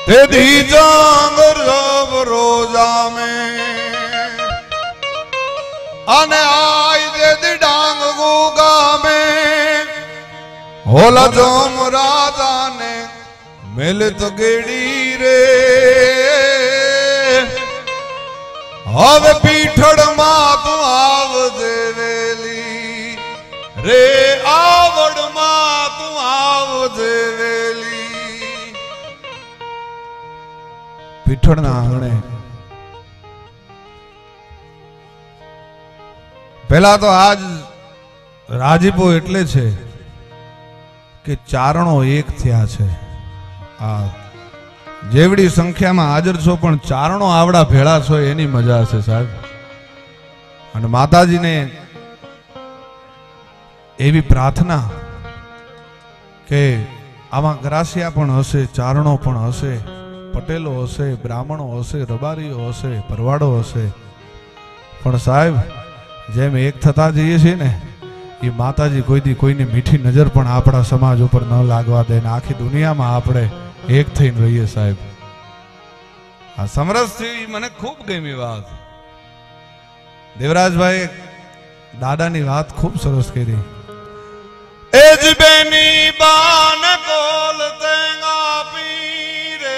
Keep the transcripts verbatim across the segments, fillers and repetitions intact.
તે દી જાંગર જબ રોજા में અને આઈ દે દી ડાંગ ગુગા में होला जोम राजा ने मिलत गेड़ी रे હવે પીઠડ માં તું આવ દેવેલી રે આવડ માં તું આવ દેવેલી પીઠડ ના આંગણે પહેલા તો આજ રાજીપો એટલે છે કે ચારણો એક થયા છે આ જેવડી સંખ્યામાં હાજર છો પણ ચારણો આવડા ભેળા છો એની મજા છે સાહેબ અને માતાજીને એવી પ્રાર્થના કે આમાં ગ્રાસિયા પણ હશે ચારણો પણ હશે પટેલો હશે બ્રાહ્મણો હશે રબારીઓ હશે ભરવાડો હશે પણ સાહેબ જેમ એક થતા જઈએ છીએ ને એ માતાજી કોઈ દી કોઈની મીઠી નજર પણ આપણા સમાજ ઉપર ન લાગવા દે ને આખી દુનિયામાં આપણે એક થઈને રહીએ સાહેબ આ સમરસથી મને ખૂબ ગમી વાત દેવરાજભાઈ દાદાની વાત ખૂબ સરસ કરી એજ બેની બાન કોલ તેંગા પીરે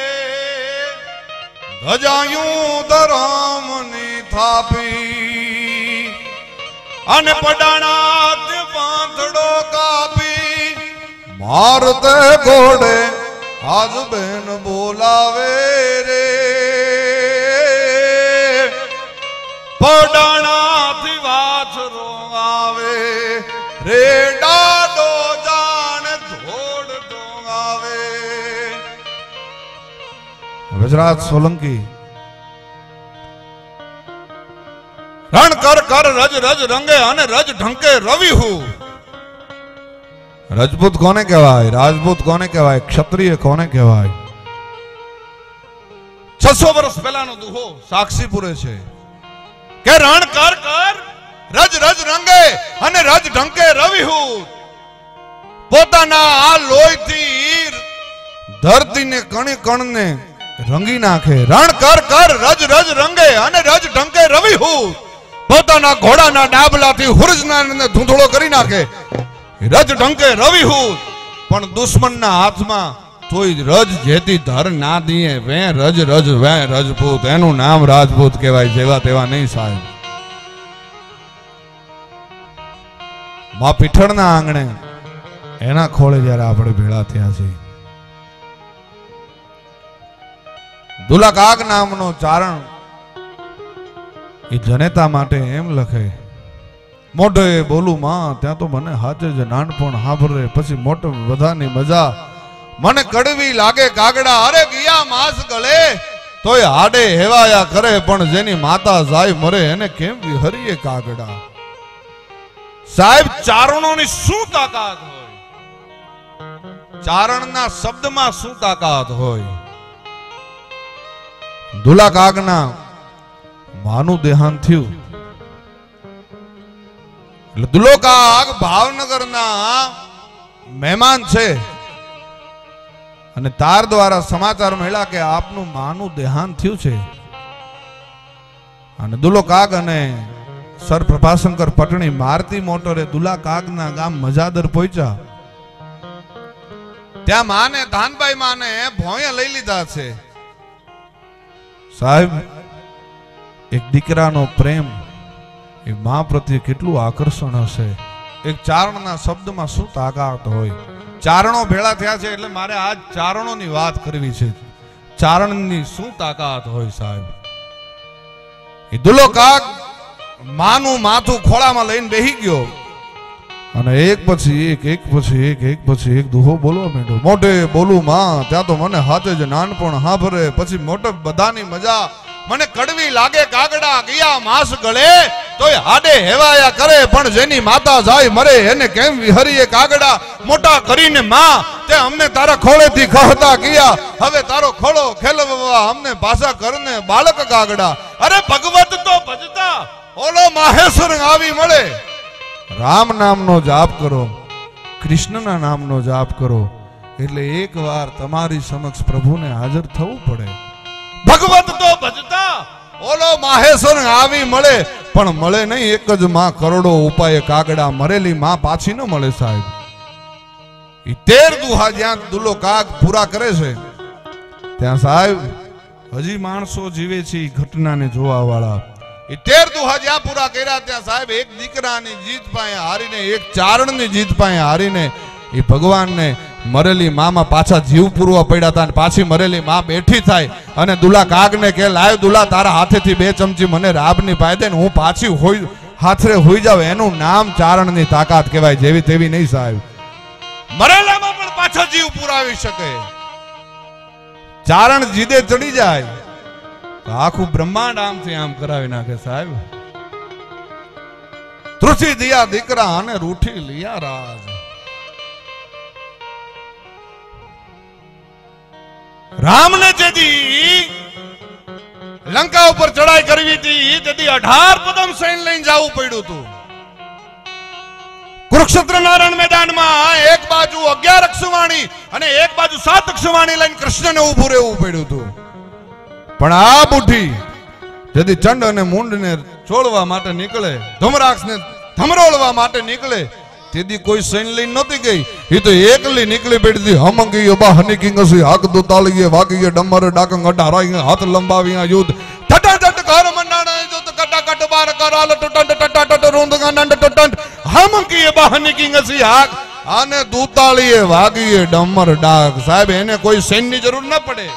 ધજાયું ધરામની થાપી અને પડાણા પાંથડો કાપી મારતે ઘોડે આજ બેન બોલાવે રે પડાણા થી વાછરો આવે રે ડાડો જાણે ધોડ ડોંગાવે ગુજરાત સોલંકી રણ કર કર રજ રજ રંગે અને રજ ઢંકે રવિ હું રજપૂત કોને કહેવાય રાજપૂત કોને કહેવાય ક્ષત્રિય કોને કહેવાય છસો વર્ષ પહેલાનો દુહો સાક્ષી પૂરે છે કે રણ કર કર રજ રજ રંગે અને રજ ઢંકે રવિ હું પોતાના આ લોહીથી ધરતીને કણે કણને રંગી નાખે રણ કર કર રજ રજ રંગે અને રજ ઢંકે રવિ હું પોતાના ઘોડાના ડાબલાથી હુરજના ધૂંધળો કરી નાખે રજ ઢંકે રવિ હું પણ દુશ્મનના હાથમાં તોય રજ જેતી ધર ના દીએ વે રજ રજ વે રજપૂત એનું નામ રાજપૂત કહેવાય જેવા તેવા નહીં સાહેબ માં પીઠળના આંગણે એના ખોળે જ્યારે આપણે ભેળા થયા છીએ દુલાકાગ નામનો ચારણ એ જનેતા માટે એમ લખે મોઢે બોલું માં ત્યાં તો મને હાચે જ નાનપણ હાભરે પછી મોટો બધાની મજા મને કડવી લાગે કાગડા અરે ગયા માસ ગળે તોય હાડે હેવાયા કરે પણ જેની માતા જાય મરે એને કેમ વિહરીએ કાગડા સાહેબ ચારણોની શું તાકાત હોય ચારણના શબ્દમાં શું તાકાત હોય દુલાકાગના માનું દેહાંત થયું એટલે દુલોકાગ ભાવનગરના મહેમાન છે અને તાર દ્વારા સમાચાર મળ્યા કે આપનું માનું દેહાંત થયું છે અને દુલોકાગ અને સર પ્રભાશંકર પટણી મારતી મોટરે દુલાકાગના ગામ મજાદર પહોંચ્યા ત્યાં માને ધાનભાઈ માને ભોંય લઈ લીધા છે સાહેબ એક દીકરાનો પ્રેમ એ માં પ્રત્યે કેટલું આકર્ષણ હશે એક ચારણના શબ્દમાં શું તાકાત હોય ચારણો ભેળા થયા છે એટલે મારે આજ ચારણોની વાત કરવી છે ચારણની શું તાકાત હોય સાહેબ એ દુલોકાગ માનું માથું ખોળામાં લઈને બેહી ગયો અને એક પછી એક એક પછી એક એક પછી એક દુહો બોલવા માંડ્યો મોઢે બોલું માં ત્યાં તો મને હાથે જ નાનપણ હાભરે પછી મોટે બધાની મજા મને કડવી લાગે કાગડા ગયા માસ ગળે તોય હાડે હેવાયા કરે પણ જેની માતા જાય મરે એને કેમ વિહરીએ કાગડા મોટા કરીને માં તે અમને તારા ખોળેથી કહતા ગયા હવે તારો ખોળો ખેલવવા અમને પાછા કરને બાળક કાગડા અરે ભગવત તો ભજતા ઓલો માહેશ્વર આવી મળે રામ નામનો જાપ કરો કૃષ્ણના નામનો જાપ કરો એટલે એક વાર તમારી સમક્ષ પ્રભુને હાજર થવું પડે. ભગવત તો ભજતા ઓલો માહેશ્વર આવી મળે, પણ મળે નહીં એક જ માં કરોડો ઉપાય કાગડા, મરેલી માં પાછી ન મળે સાહેબ. ઈ તેર દુહા જ્યાં દુલો કાગ પૂરા કરે છે ત્યાં સાહેબ હજી માણસો જીવે છે ઈ ઘટનાને જોવા વાળા. એ તેર દુહા જ્યાં પૂરા કર્યા ત્યાં સાહેબ એક દીકરાની જીત પાસે હારીને, એક ચારણની જીત પાસે હારીને એ ભગવાનને મરેલી મામાં પાછા જીવ પૂરવા પડ્યા હતા. પાછી મરેલી માં બેઠી થાય અને દુલા કાગને કે લાય દુલા તારા હાથેથી બે ચમચી મને રાબની પાય દે ને હું પાછી હોય હાથરે હોઈ જાવ. એનું નામ ચારણની તાકાત કહેવાય, જેવી તેવી નહીં સાહેબ. મરેલામાં પણ પાછા જીવ પુરાવી શકે. ચારણ જીદે ચડી જાય તો આખું બ્રહ્માંડ આમથી આમ કરાવી નાખે સાહેબ. તૃષી દિયા દીકરા અને રૂઠી લિયા રાજ. રામને જેથી લંકા ઉપર ચડાઈ કરવી હતી તેથી અઢાર પદમ સૈન્ય લઈને જવું પડ્યું હતું. કુરુક્ષેત્ર નારાયણ મેદાનમાં એક બાજુ અગિયાર અક્ષવાણી અને એક બાજુ સાત અક્ષવાણી લઈને કૃષ્ણને ઊભું રહેવું પડ્યું હતું. પણ આ બુઢી જેથી ચંડ અને મૂંડને છોડવા માટે નીકળે, ધુમરાક્ષને ધમરોળવા માટે નીકળે, તેથી કોઈ સૈન્ય લઈને નહોતી ગઈ. એ તો એકલી નીકળી પડી. હમંગી બા હની કિંગસી હાક દુતાલીએ વાગીએ ડમર ડાકંગ અઢારાઈ હાથ લંબાવી યુદ્ધ ટટાટટ ઘર મંડાણા જો તો કટાકટ બાર કરાલ ટટટ ટટાટટ રોંદગા નંદ ટટટ હમંગી બા હની કિંગસી હાક આને દુતાલીએ વાગીએ ડમર ડાક. સાહેબ એને કોઈ સૈન્યની જરૂર ન પડે.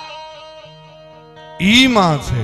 ઈ માં છે.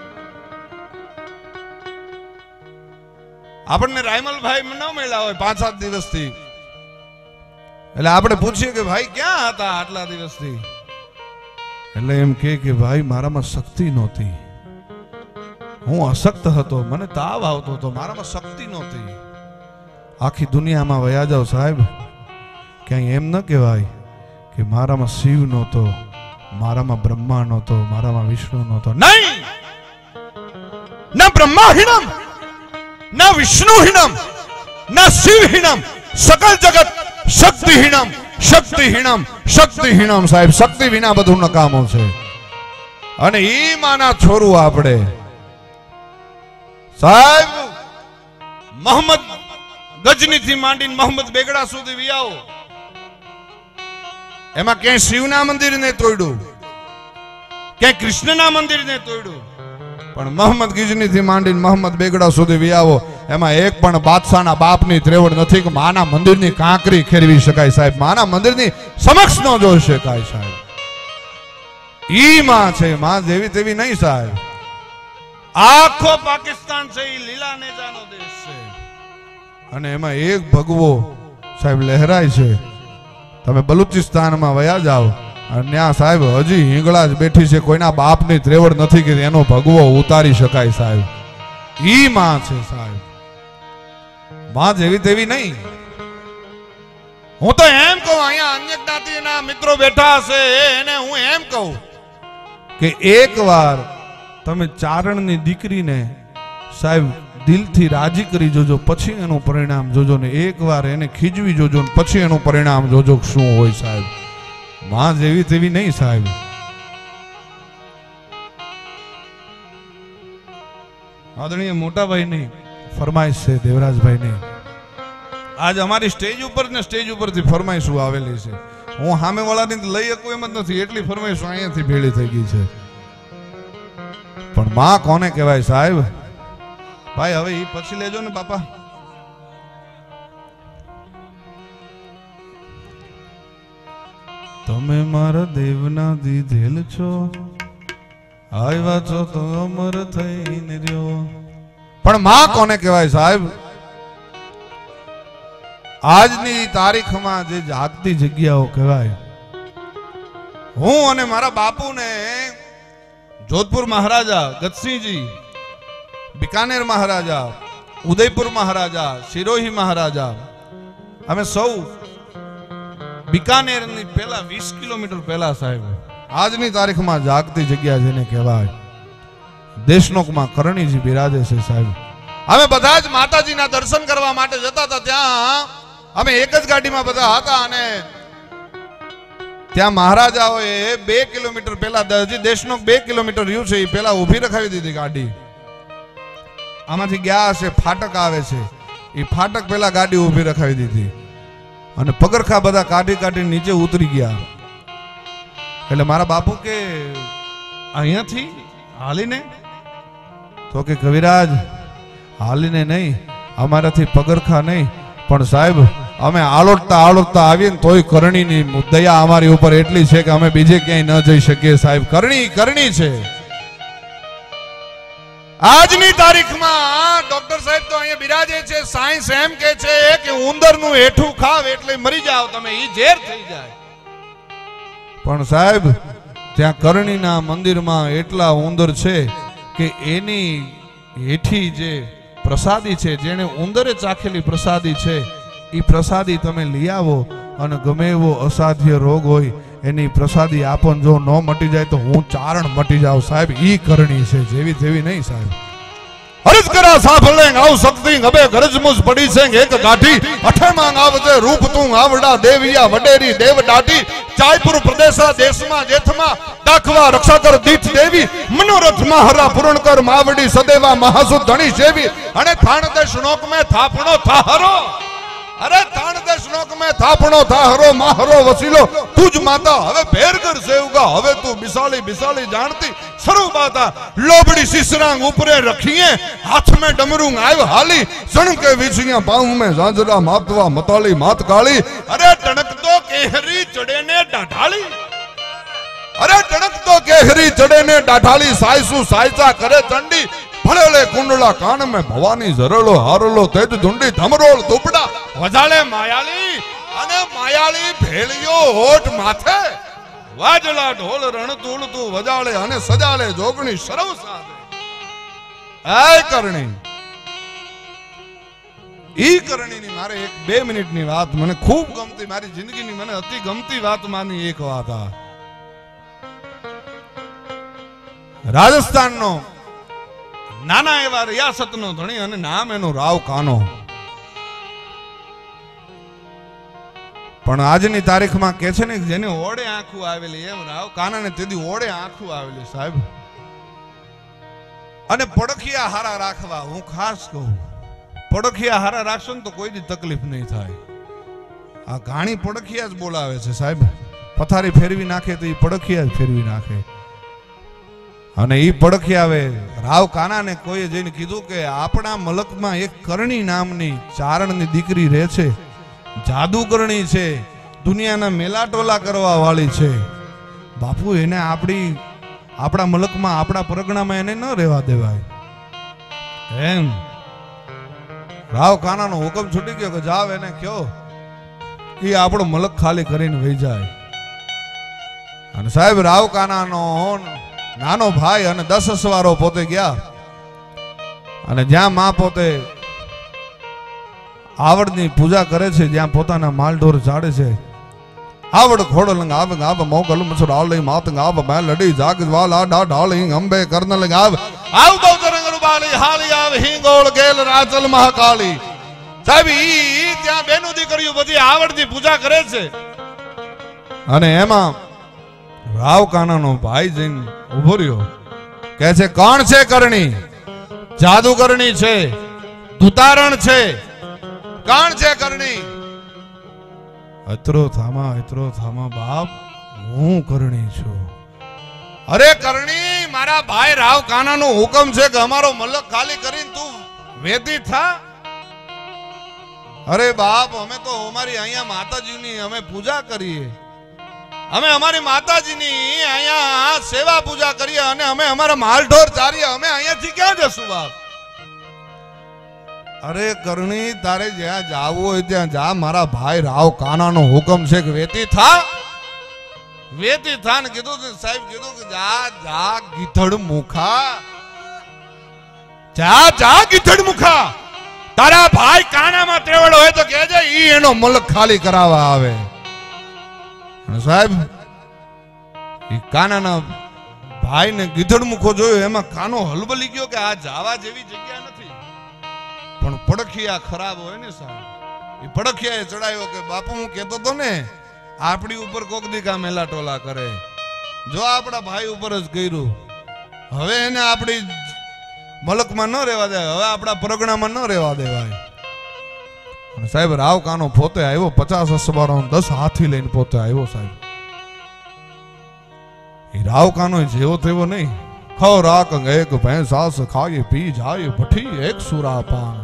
આપણને રાયમલભાઈ ન મળ્યા હોય પાંચ સાત દિવસથી, એટલે આપણે પૂછીએ કે ભાઈ ક્યાં હતા આટલા દિવસથી? એટલે એમ કે કે ભાઈ મારામાં શક્તિ નહોતી, હું અશક્ત હતો, મને તાવ આવતો હતો, મારામાં શક્તિ નહોતી. આખી દુનિયામાં વયા જાવ સાહેબ, ક્યાંય એમ ન કહેવાય કે મારામાં શિવ નહોતો, મારામાં બ્રહ્મા નહોતો, મારામાં વિષ્ણુ નહોતો. નહીં, ના બ્રહ્માહીનમ ના વિષ્ણુહીનમ ના શિવહીનમ, સકલ જગત શક્તિહીનમ શક્તિહીનમ શક્તિહીનમ. સાહેબ શક્તિ વિના બધું નકામું છે. અને ઈ માના છોરું આપણે સાહેબ મોહમ્મદ ગજની થી માંડીને મોહમ્મદ બેગડા સુધી વિયાવો, એમાં ક્યાંય શિવના મંદિરને તોડ્યું, ક્યાંય કૃષ્ણના મંદિરને તોડ્યું, પણ મોહમ્મદ ગજની થી માંડીને મોહમ્મદ બેગડા સુધી વિયાવો, એમાં એક પણ બાદશાહના બાપની ત્રેવડ નથી કે માના મંદિરની કાંકરી ખેરવી શકાય સાહેબ, માના મંદિરની સમક્ષ ન જોઈ શકાય સાહેબ. ઈ માં છે, માં જેવી તેવી નહીં સાહેબ. આખો પાકિસ્તાન છે ઈ લીલા નેજાનો દેશ છે, અને એમાં એક ભગવો સાહેબ લહેરાય છે. તમે બલુચિસ્તાનમાં વયા જાઓ અને ત્યાં સાહેબ હજી હિંગળા જ બેઠી છે, કોઈના બાપની ત્રેવડ નથી કે એનો ભગવો ઉતારી શકાય સાહેબ. ઈ માં છે સાહેબ, માં જેવી તેવી નહીં. હું તો એમ કહું, અહીંયા અન્ય જ્ઞાતિના મિત્રો બેઠા હશે એને હું એમ કહું કે એક વાર તમે ચારણની દીકરીને સાહેબ દિલથી રાજી કરી જોજો, પછી એનું પરિણામ જોજો. ને એક વાર એને ખીજવી જોજો, પછી એનું પરિણામ જોજો શું હોય સાહેબ. માં જેવી તેવી નહીં સાહેબ. આદરણીય મોટાભાઈ ની ફરમાઈશ છે, દેવરાજભાઈ ની. આજ અમારી સ્ટેજ ઉપર ને સ્ટેજ ઉપરથી ફરમાઈશું આવેલી છે. હું સામે વાળાની લઈ શકું એમ જ નથી, એટલી ફરમાઈશું અહીંયાથી ભેળી થઈ ગઈ છે. પણ માં કોને કહેવાય સાહેબ? ભાઈ હવે એ પછી લેજો ને બાપા. તમે મારા દેવના દીધેલ છો, આવ્યા છો તો અમર થઈને રહ્યો. પણ માં કોને કહેવાય સાહેબ? આજની તારીખમાં જે જાગતી જગ્યાઓ કહેવાય. હું અને મારા બાપુને જોધપુર મહારાજા ગતસિંહજી, બિકાનેર મહારાજા, ઉદયપુર મહારાજા, સિરોહી મહારાજા, અમે સૌ બિકાનેર ની પહેલા વીસ કિલોમીટર પહેલા સાહેબ આજની તારીખમાં જાગતી જગ્યા જેને કહેવાય દેશનોકમાં કરણીજી બિરાજે છે સાહેબ. અમે બધા જ માતાજીના દર્શન કરવા માટે જતા હતા. ત્યાં અમે એક જ ગાડીમાં બધા હતા અને ત્યાં મહારાજાઓએ બે કિલોમીટર પહેલા હજી દેશનો બે કિલોમીટર રહ્યું છે એ પહેલા ઊભી રખાવી દીધી ગાડી. આમાંથી ગયા હશે, ફાટક આવે છે, એ ફાટક પહેલા ગાડી ઊભી રખાવી દીધી અને પગરખા બધા કાઢી કાઢી નીચે ઉતરી ગયા. એટલે મારા બાપુ કે અહીંયાથી હાલીને? તો કે કવિરાજ હાલીને નહીં, અમારાથી પગરખા નહીં, પણ સાહેબ અમે આલોટતા આલોટતા આવીએ ને તોય કરણીની દયા અમારી ઉપર એટલી છે કે અમે બીજે ક્યાંય ન જઈ શકીએ. સાહેબ કરણી કરણી છે. આજની તારીખમાં ડોક્ટર સાહેબ તો અહીંયા બિરાજે છે, સાયન્સ એમ કે છે કે ઉંદરનું હેઠું ખાવ એટલે મરી જાવ તમે, ઈ ઝેર થઈ જાય. પણ સાહેબ ત્યાં કરણીના મંદિરમાં એટલા ઉંદર છે કે એની હેઠી જે પ્રસાદી છે, જેને ઉંદરે ચાખેલી પ્રસાદી છે, એ પ્રસાદી તમે લઈ આવો અને ગમે એવો અસાધ્ય રોગ હોય એની પ્રસાદી આપણ જો ન મટી જાય તો હું ચારણ મટી જાઉં. સાહેબ ઈ કરણી છે, જેવી તેવી નહીં સાહેબ. હરજ કરા સાફલે આવ શક્તિ હવે ગરજ મુજ પડી છે એક ગાઠી અઠે માંગ આવજે રૂપ તું આવડા દેવિયા વડેરી દેવ દાટી ચાયપુર પ્રદેશા દેશમાં જેથમાં દાખવા રક્ષા કર દીઠ દેવી મનોરથમાં હરા પૂર્ણ કર માવડી સદેવા મહાસુ ધણી સેવી અને થાણ દે શ્લોક મે થાપણો થાહરો. અરે તાણ દે શ્લોક મે થાપણો થાહરો માહરો વસીલો તુજ માતા હવે ભેર કર સેવગા હવે તું બિસાલી બિસાલી જાણતી સરૂ બાતા લોબડી સિસરાંગ ઉપરે રખીએ હાથ में डमरूंग आयो हाली सण के विछिया पाऊं में जांजरा मातवा मताली मात काली अरे टणक तो केहरी चढ़े ने डाढाली अरे टणक तो केहरी चढ़े ने डाढाली सायसु सायचा करे चंडी भड़ेले कुंडला कान में भवानी जरलो हारलो तेज धुंडी धमरोल दुपड़ा वजाले मायाली अने मायाली भेलियो होठ माथे वाजला ढोल रण तूल तू वजाले अने सजाले जोगणी सरव साधे आय करणी ई करणी ની મારે એક બે મિનિટ ની વાત મને ખૂબ ગમતી, મારી જિંદગીની મને અતિ ગમતી વાત માની એક વાત આ. રાજસ્થાનનો નાના એવા રિયાસતનો ધણી અને નામ એનું રાવ કાનો. પણ આજની તારીખમાં કે છે ને જેને ઓડે આંખું આવેલી એમ રાવ કાનાને તેદી ઓડે આંખું આવેલી સાહેબ. અને પડખિયા હારા રાખવા હું ખાસ કહું, પડખિયા હારા રાખશો ને તો કોઈ દી તકલીફ નહીં થાય. આ ઘાણી પડખિયા જ બોલાવે છે સાહેબ. પથારી ફેરવી નાખે તો એ પડખિયા જ ફેરવી નાખે. અને ઈ પડખી આવે રાવ કાનાને કોઈએ જઈને કીધું કે આપણા મલકમાં એક કરણી નામની ચારણની દીકરી રહે છે, જાદુગરણી છે, દુનિયાના મેલાટોલા કરવા વાળી છે. બાપુ એને આપણી આપણા મલકમાં આપણા પરગણામાં એને ન રહેવા દેવાય. એમ રાવ કાનાનો હુકમ છૂટી ગયો કે જાવ એને કયો એ આપણો મલક ખાલી કરીને વહી જાય. અને સાહેબ રાવ કાનાનો નાનો ભાઈ અને દસ અસવારો પોતે ગયા અને જ્યાં માં પોતે આવડની પૂજા કરે છે, જ્યાં પોતાના માલઢોર ચાડે છે, આવડ ખોડ લંગ આવ ગાવ મોગલ મસર આલઈ માત ગાવ મે લડી જાગ વાલા ડા ઢાળી અંબે કર્નલ ગાવ આવ બૌતરંગ રૂબાલી હાલી આવ હિંગોળ ગેલ રાજલ મહાકાળી. સાહેબ ઈ ત્યાં બેનું દીકરીઓ બધી આવડની પૂજા કરે છે. અને એમાં રાવ કાનાનો ભાઈ જઈને ઉભો રહ્યો, કહે છે કોણ છે કરણી? જાદુગરણી છે, દુતારણ છે, કોણ છે કરણી? અતરો થામા અતરો થામા બાપ હું કરણી છું. અરે કરણી મારા ભાઈ રાવ કાનાનો હુકમ છે કે અમારો મલક ખાલી કરીને તું વેદી થા. અરે બાપ અમે તો અમારી અહીંયા માતાજીની અમે પૂજા કરીએ, અમે અમારી માતાજીની અહીંયા સેવા પૂજા કરીએ અને અમે અમારા માલઢોર ચારીએ, અમે અહીંયાથી ક્યાં જશું બાપ? અરે કરણી તારે જ્યાં જાવું હોય ત્યાં જા, મારા ભાઈ રાવ કાનાનો હુકમ છે કે વેતી થા વેતી થા ને કીધું સાહેબ કીધું કે જા જા ગીધડ મુખા, જા જા ગીધડ મુખા. તારા ભાઈ કાનામાં ત્રેવડ હોય તો કહેજે ઈ એનો મલક ખાલી કરાવવા આવે. સાહેબ એ કાનાના ભાઈ ને ગીધડ મુખો જોયો, એમાં કાનો હલબલી ગયો કે આ જાવા જેવી જગ્યા નથી. પણ પડખિયા ખરાબ હોય ને સાહેબ, એ પડખિયાએ ચડાયો કે બાપુ હું કહેતો તો ને આપણી ઉપર કોક દી કા મેલા ટોલા કરે. જો આપણા ભાઈ ઉપર જ કર્યું, હવે એને આપણી મલકમાં ન રહેવા દે, હવે આપણા પરગણામાં ન રહેવા દેવાય. અને સાહેબ રાવ કાનો પોતે આવ્યો, પચાસ અસવારો દસ હાથી લઈને પોતે આવ્યો. સાહેબ એ રાવ કાનો જેવો તેવો નહીં. ખો રાક એક ભેંસાસ ખાય પી જાય ભઠી એક સુરા પાન.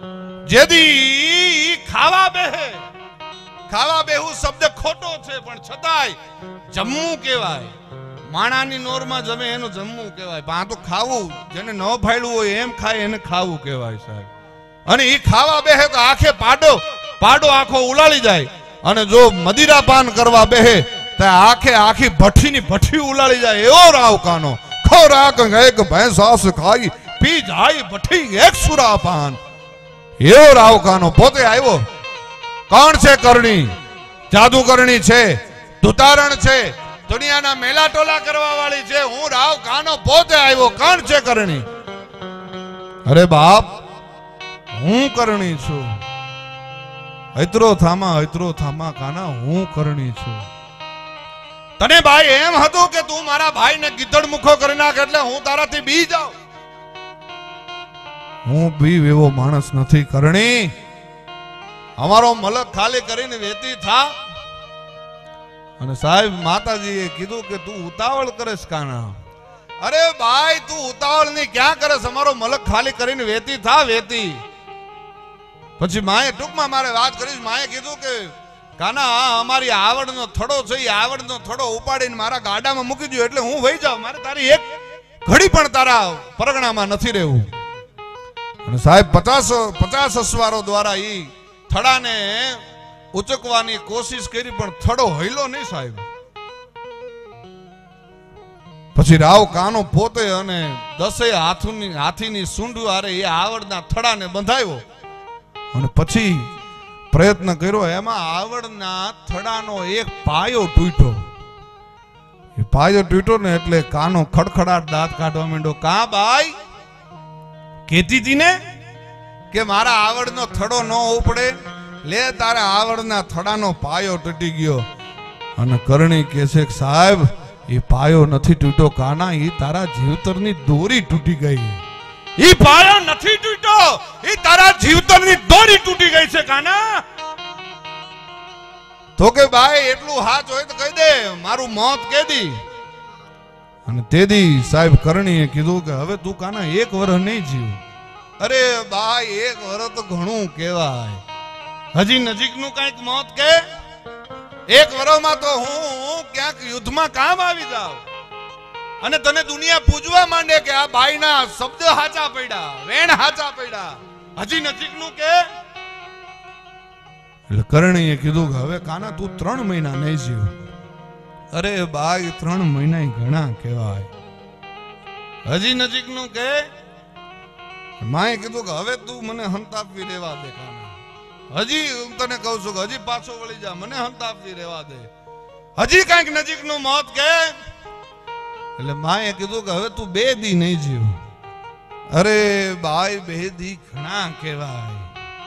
જેદી ખાવા બેહે, ખાવા બેહું શબ્દ ખોટો છે પણ છતાંય જમવું કહેવાય. માણાની નોરમાં જમે એનું જમવું કહેવાય. પણ આ તો ખાવું, જેને ન ફાડ્યું હોય એમ ખાય એને ખાવું કહેવાય. સાહેબ અને એ ખાવા બેહે તો આખે પાડો પાડો આખો ઉલાળી જાય. અને જો મદિરા પાન કરવા બેહે તો આખે આખી ભઠ્ઠીની ભઠ્ઠી ઉલાળી જાય. એવો રાવ કાનો. ખોરાક એક ભેંસાસ ખાઈ પી જાય ભઠ્ઠી એક સુરા પાન. એવો રાવ કાનો પોતે આવ્યો. કોણ છે કરણી? જાદુગરણી છે, દુતારણ છે, દુનિયાના મેલા ટોલા કરવા વાળી છે. હું રાવ કાનો પોતે આવ્યો. કોણ છે કરણી? અરે બાપ, હું કરણી છું. હૈત્રો થામા હૈત્રો થામા કાના, હું કરણી છું. તને ભાઈ એમ હતું કે તું મારા ભાઈને ગીધડ મુખો કરી નાખ એટલે હું તારાથી બી જાઉં? હું બી એવો માણસ નથી કરણી. અમારો મલક ખાલી કરીને વેતી થા. અને સાહેબ માતાજીએ કીધું કે તું ઉતાવળ કરેશ કાના. અરે ભાઈ તું ઉતાવળ ની ક્યાં કરેશ? અમારો મલક ખાલી કરીને વેતી થા, વેતી. પછી માએ ટૂંકમાં મારે વાત કરીશ. માએ કીધું કે કાના અમારી આવડનો થડો છે, એ આવડનો થડો ઉપાડીને મારા ગાડામાં મૂકી દો એટલે હું વહી જાઉં. મારે તારી એક ઘડી પણ તારા પરગણામાં નથી રહેવું. અને સાહેબ પચાસ પચાસ અસવારો દ્વારા ઈ થડાને ઉચકવાની કોશિશ કરી પણ થડો હૈલો નહીં સાહેબ. પછી રાવ કાનો પોતે અને દસે હાથની હાથીની સૂંઢ હારે એ આવડના થડાને બંધાવ્યો. અને પછી પ્રયત્ન કર્યો. એમાં આવડના થડાનો એક પાયો તૂટ્યો. એ પાયો તૂટ્યો ને એટલે કાનો ખડખડાટ દાંત કાઢવા માંડ્યો. કા ભાઈ કહેતી હતી ને કે મારા આવડનો થડો ન ઉપડે, લે તારા આવડના થડાનો પાયો તૂટી ગયો. અને કરણી કહે છે કે સાહેબ એ પાયો નથી તૂટ્યો કાના, એ તારા જીવતરની દોરી તૂટી ગઈ. ઈ પાયો નથી તૂટ્યો, ઈ તારા જીવતરની દોરી તૂટી ગઈ છે કાના. તો કે ભાઈ એટલું હાચ હોય તો કહી દે, મારું મોત કહી દી. અને તેદી સાહેબ કરણીએ કીધું કે હવે તું કાના એક વર્ષ નહીં જીવ. અરે ભાઈ એક વર્ષ તો ઘણું કહેવાય. હજી નજીકનું કઈક મોત કે એક વર્ષમાં તો હું ક્યાંક યુદ્ધમાં કામ આવી જાઉં અને તને દુનિયા પૂજવા માંડે કે આ ભાઈના શબ્દ હાચા પડ્યા, વેણ હાચા પડ્યા. હજી નજીકનું કે એટલે કરણીએ કીધું કે હવે કાના તું ત્રણ મહિના નહીં જીવ. અરે ભાઈ ત્રણ મહિના ઘણા કહેવાય. હજી નજીકનું કે માએ કીધું કે હવે તું મને હંતાપવી રહેવા દે કાના. હજી હું તને કહું છું કે હજી પાછો વળી જા, મને હંતાપવી રહેવા દે. હજી કઈક નજીકનું મોત કે એટલે માએ કીધું કે હવે તું બે દી નહીં જીવ. અરે ભાઈ બે દી ઘણા કહેવાય.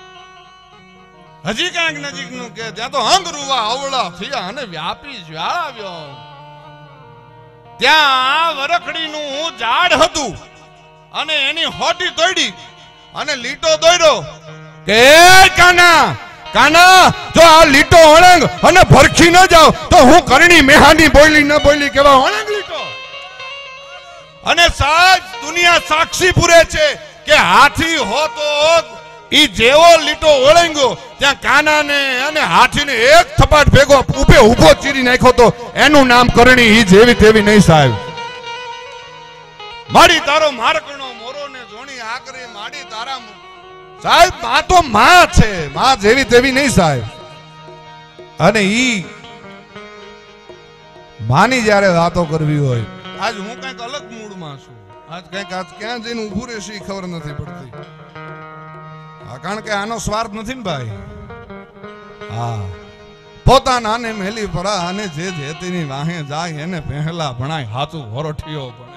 હજી કઈક નજીકનું કે ત્યાં તો અંગ રૂવા અવળા થયા અને વ્યાપી જ્વાળાવ્યો. ત્યાં વરખડીનું ઝાડ હતું અને એની હોટી તોડી અને લીટો દોડ્યો કે કાના કાના જો આ લીટો વળંગ અને ભરખી ન જાવ તો હું કરણી મેહાની બોલી ન બોલી કેવા વળંગ લીટો. અને સાજ દુનિયા સાક્ષી પૂરે છે કે હાથી હો તો ઈ જેવો લીટો ઓળંગ્યો ત્યાં કાનાને અને હાથીને એક થપાટ ભેગો ઉભે ઉભો ચીરી નાખ્યો તો એનું નામ કરણી. ઈ જેવી તેવી નહીં સાહેબ. માડી તારો મારકણો મોરો ને જોણી આકરી માડી તારા સાહેબ માં તો માં છે, માં જેવી તેવી નહીં સાહેબ. અને ઈ માની જ્યારે વાતો કરવી હોય, આજ હું કઈક અલગ મૂડમાં છું. આજ કઈક આજ ક્યાં જઈને ઉભું રહેશે એ ખબર નથી પડતી. કારણ કે આનો સ્વાર્થ નથી ને ભાઈ. હા પોતાના ને મેલી પરા અને જે જેતીની વાહે જાય એને પહેલા ભણાય હાચું વરોઠિયો.